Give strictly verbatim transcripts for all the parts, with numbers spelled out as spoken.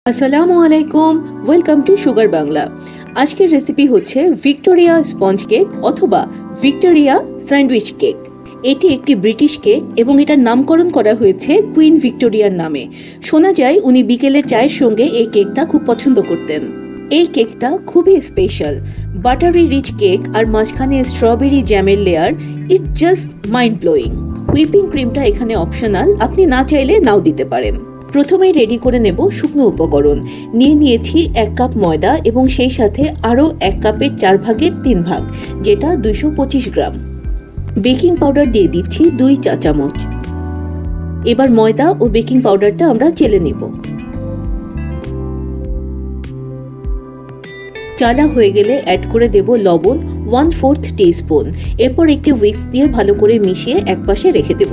আসসালামু আলাইকুম, welcome to sugar Bangla. আজকের রেসিপি হচ্ছে ভিক্টোরিয়া স্পঞ্জ কেক অথবা ভিক্টোরিয়া স্যান্ডউইচ কেক। এটি একটি ব্রিটিশ কেক এবং এটার নামকরণ করা হয়েছে কুইন ভিক্টোরিয়ার নামে। শোনা যায় উনি বিকেলের চায়ের সঙ্গে এই কেকটা খুব পছন্দ করতেন। এই কেকটা খুবই স্পেশাল, বাটারি রিচ কেক আর মাঝখানে স্ট্রবেরি জ্যামের layer, it just mind blowing. Whipping ক্রিমটা এখানে অপশনাল, আপনি না চাইলে নাও দিতে পারেন। প্রথমেই রেডি করে নেব শুকনো উপকরণ। নিয়ে নিয়েছি এক কাপ ময়দা এবং সেই সাথে আরও এক কাপের চার ভাগের তিন ভাগ, যেটা দুইশো পঁচিশ গ্রাম। বেকিং পাউডার দিয়ে দিচ্ছি দুই চা চামচ। এবার ময়দা ও বেকিং পাউডারটা আমরা চেলে নেব। চালা হয়ে গেলে অ্যাড করে দেব লবণ ওয়ান ফোর্থ টিস্পুন। এরপর একটি হুইস্ক দিয়ে ভালো করে মিশিয়ে একপাশে রেখে দেব।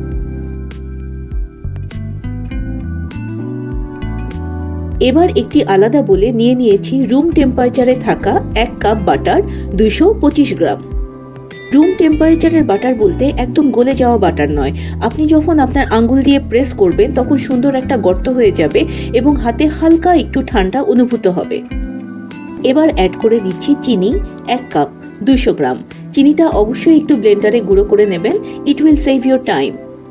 এবার একটি আলাদা বলে নিয়ে নিয়েছি রুম টেম্পারেচারে থাকা এক কাপ বাটার, দুইশো পঁচিশ গ্রাম। রুম টেম্পারেচারের বাটার বলতে একদম গলে যাওয়া বাটার নয়। আপনি যখন আপনার আঙ্গুল দিয়ে প্রেস করবেন তখন সুন্দর একটা গর্ত হয়ে যাবে এবং হাতে হালকা একটু ঠান্ডা অনুভূত হবে। এবার অ্যাড করে দিচ্ছি চিনি এক কাপ, দুইশো গ্রাম। চিনিটা অবশ্যই একটু ব্লেন্ডারে গুঁড়ো করে নেবেন, it will save your time.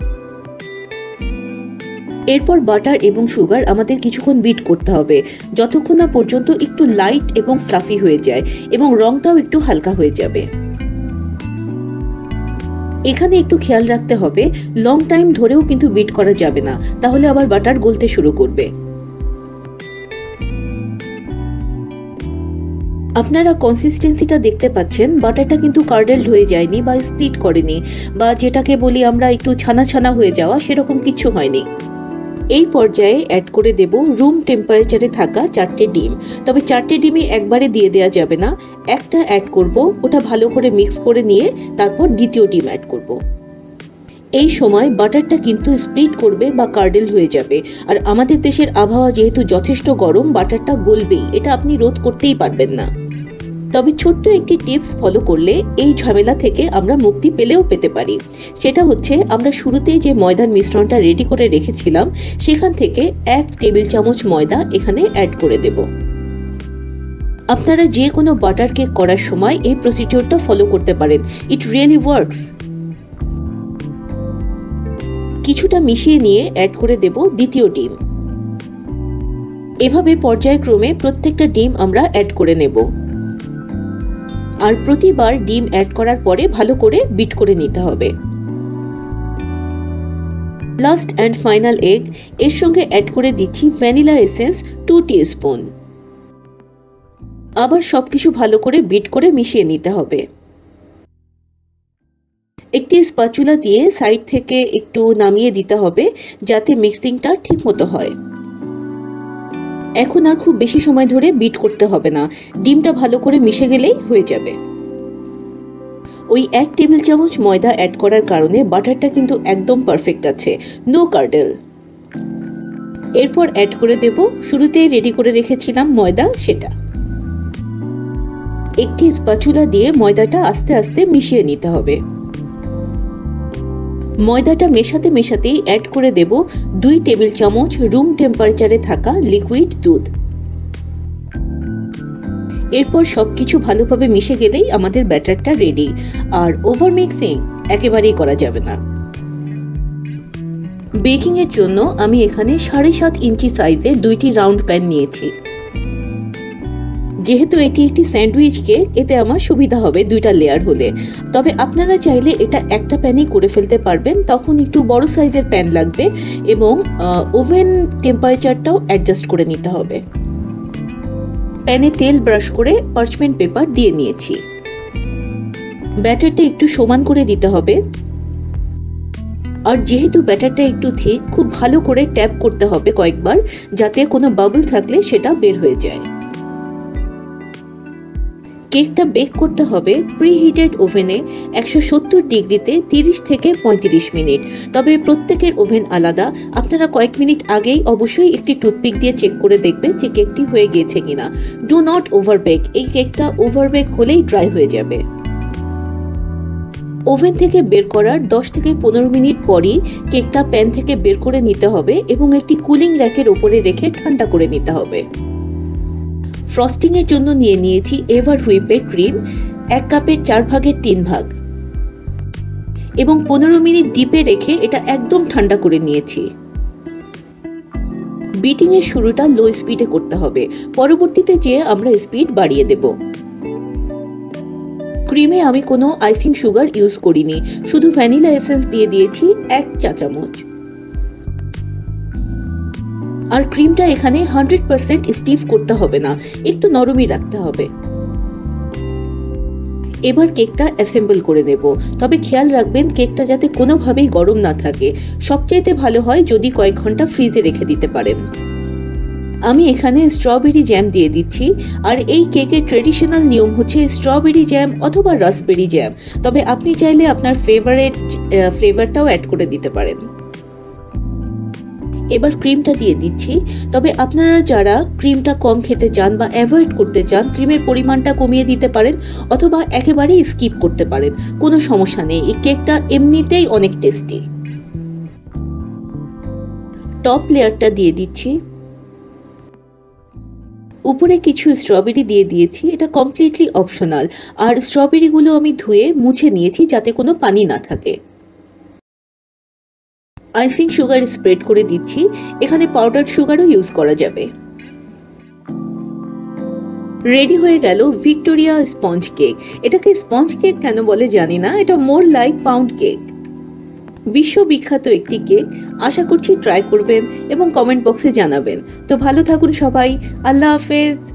এরপর বাটার এবং সুগার আমাদের কিছুক্ষণ বিট করতে হবে, যতক্ষণ না পর্যন্ত একটু লাইট এবং ফ্লাফি হয়ে যায় এবং রংটাও একটু হালকা হয়ে যাবে। এখানে একটু খেয়াল রাখতে হবে, লং টাইম ধরেও কিন্তু বিট করা যাবে না, তাহলে আবার বাটার গলতে শুরু করবে। আপনারা কনসিস্টেন্সিটা দেখতে পাচ্ছেন, বাটারটা কিন্তু কার্ডেলড হয়ে যায়নি বা স্প্লিট করেনি, বা যেটাকে বলি আমরা একটু ছানা ছানা হয়ে যাওয়া, সেরকম কিছু হয়নি। এই পর্যায়ে অ্যাড করে দেব রুম টেম্পারেচারে থাকা চারটে ডিম। তবে চারটে ডিমই একবারে দিয়ে দেওয়া যাবে না, একটা অ্যাড করব, ওটা ভালো করে মিক্স করে নিয়ে তারপর দ্বিতীয় ডিম অ্যাড করব। এই সময় বাটারটা কিন্তু স্প্লিট করবে বা কার্ডেল হয়ে যাবে, আর আমাদের দেশের আবহাওয়া যেহেতু যথেষ্ট গরম, বাটারটা গলবেই, এটা আপনি রোধ করতেই পারবেন না। তবে ছোট্ট একটি টিপস ফলো করলে এই ঝামেলা থেকে আমরা মুক্তি পেলেও পেতে পারি। সেটা হচ্ছে, আমরা শুরুতেই যে ময়দার মিশ্রণটা রেডি করে রেখেছিলাম সেখান থেকে এক টেবিল চামচ ময়দা এখানে অ্যাড করে দেব। আপনারা যে কোনো বাটার কেক করার সময় এই প্রসিডিওরটা ফলো করতে পারেন, ইট রিয়েলি ওয়ার্কস। কিছুটা মিশিয়ে নিয়ে অ্যাড করে দেব দ্বিতীয় ডিম। এভাবে পর্যায়ক্রমে প্রত্যেকটা ডিম আমরা অ্যাড করে নেব, আর প্রতিবার ডিম অ্যাড করার পরে ভালো করে বিট করে নিতে হবে। লাস্ট অ্যান্ড ফাইনাল এগ, এর সঙ্গে অ্যাড করে দিচ্ছি ভ্যানিলা এসেন্স টু টিস্পুন। আবার সবকিছু ভালো করে বিট করে মিশিয়ে নিতে হবে। একটি স্প্যাচুলা দিয়ে সাইড থেকে একটু নামিয়ে দিতে হবে যাতে মিক্সিংটা ঠিক মতো হয়। এখন আর খুব বেশি সময় ধরে বিট করতে হবে না, ডিমটা ভালো করে মিশে গেলেই হয়ে যাবে। ওই এক টেবিল চামচ ময়দা অ্যাড করার কারণে বাটারটা কিন্তু একদম পারফেক্ট আছে, নো কার্ডেল। এরপর অ্যাড করে দেব শুরুতেই রেডি করে রেখেছিলাম ময়দা, সেটা। একটি স্প্যাচুলা দিয়ে ময়দাটা আস্তে আস্তে মিশিয়ে নিতে হবে। ময়দাটা মেশাতে মেশাতেই অ্যাড করে দেব দুই টেবিল চামচ রুম টেম্পারেচারে থাকা লিকুইড দুধ। এরপর সবকিছু ভালোভাবে মিশে গেলেই আমাদের ব্যাটারটা রেডি, আর ওভার মিক্সিং একেবারেই করা যাবে না। বেকিং এর জন্য আমি এখানে সাড়ে সাত ইঞ্চি সাইজের দুইটি রাউন্ড প্যান নিয়েছি। যেহেতু এটি একটি স্যান্ডউইচ কেক, এতে আমার সুবিধা হবে দুইটা লেয়ার হলে। তবে আপনারা চাইলে এটা একটা প্যানেই করে ফেলতে পারবেন, তখন একটু বড় সাইজের প্যান লাগবে এবং ওভেন টেম্পারেচারটাও অ্যাডজাস্ট করে নিতে হবে। প্যানে তেল ব্রাশ করে পার্চমেন্ট পেপার দিয়ে নিয়েছি। ব্যাটারটা একটু সমান করে দিতে হবে, আর যেহেতু ব্যাটারটা একটু থিক, খুব ভালো করে ট্যাপ করতে হবে কয়েকবার, যাতে কোনো বাবল থাকলে সেটা বের হয়ে যায়। কেকটা বেক করতে হবে প্রিহিটেড ওভেনে একশো সত্তর ডিগ্রিতে তিরিশ থেকে পঁয়ত্রিশ মিনিট। তবে প্রত্যেকের ওভেন আলাদা, আপনারা কয়েক মিনিট আগেই অবশ্যই একটি টুথপিক দিয়ে চেক করে দেখবেন যে কেকটি হয়ে গিয়েছে কিনা। ডু নট ওভার বেক, এই কেকটা ওভার বেক হলেই ড্রাই হয়ে যাবে। ওভেন থেকে বের করার দশ থেকে পনেরো মিনিট পরই কেকটা প্যান থেকে বের করে নিতে হবে এবং একটি কুলিং র্যাকের উপরে রেখে ঠান্ডা করে নিতে হবে। ফ্রস্টিং এর জন্য নিয়ে নিয়েছি এভার হুইপের ক্রিম এক কাপের চার ভাগের তিন ভাগ এবং পনেরো মিনিট ডিপে রেখে এটা একদম ঠান্ডা করে নিয়েছি। বিটিং এর শুরুটা লো স্পিডে করতে হবে, পরবর্তীতে যেয়ে আমরা স্পিড বাড়িয়ে দেব। ক্রিমে আমি কোনো আইসিং সুগার ইউজ করিনি, শুধু ভ্যানিলা এসেন্স দিয়ে দিয়েছি এক চা চামচ। আর ক্রিমটা এখানে হান্ড্রেড পার্সেন্ট স্টিফ করতে হবে না, একটু নরমই রাখতে হবে। এবার কেকটা অ্যাসেম্বল করে নেব, তবে খেয়াল রাখবেন কেকটা যাতে কোনোভাবেই গরম না থাকে। সবচাইতে ভালো হয় যদি কয়েক ঘন্টা ফ্রিজে রেখে দিতে পারেন। আমি এখানে স্ট্রবেরি জ্যাম দিয়ে দিচ্ছি, আর এই কেকের ট্রেডিশনাল নিয়ম হচ্ছে স্ট্রবেরি জ্যাম অথবা রাসবেরি জ্যাম, তবে আপনি চাইলে আপনার ফেভারিট ফ্লেভারটাও অ্যাড করে দিতে পারেন। এবার ক্রিমটা দিয়ে দিচ্ছি, তবে আপনারা যারা ক্রিমটা কম খেতে চান বা অ্যাভয়েড করতে চান ক্রিমের পরিমাণটা কমিয়ে দিতে পারেন অথবা একেবারেই স্কিপ করতে পারেন, কোনো সমস্যা নেই। এই কেকটা এমনিতেই অনেক টেস্টি। টপ লেয়ারটা দিয়ে দিচ্ছি, উপরে কিছু স্ট্রবেরি দিয়ে দিয়েছি, এটা কমপ্লিটলি অপশনাল। আর স্ট্রবেরিগুলো আমি ধুয়ে মুছে নিয়েছি যাতে কোনো পানি না থাকে। আইসিং সুগার স্প্রেড করে দিচ্ছি, এখানে পাউডার সুগারও ইউজ করা যাবে। রেডি হয়ে গেল ভিক্টোরিয়া স্পঞ্জ কেক। এটাকে স্পঞ্জ কেক কেন বলে জানি না, এটা মোর লাইক পাউন্ড কেক। বিশ্ববিখ্যাত একটি কেক, আশা করছি ট্রাই করবেন এবং কমেন্ট বক্সে জানাবেন। তো ভালো থাকুন সবাই, আল্লাহ হাফেজ।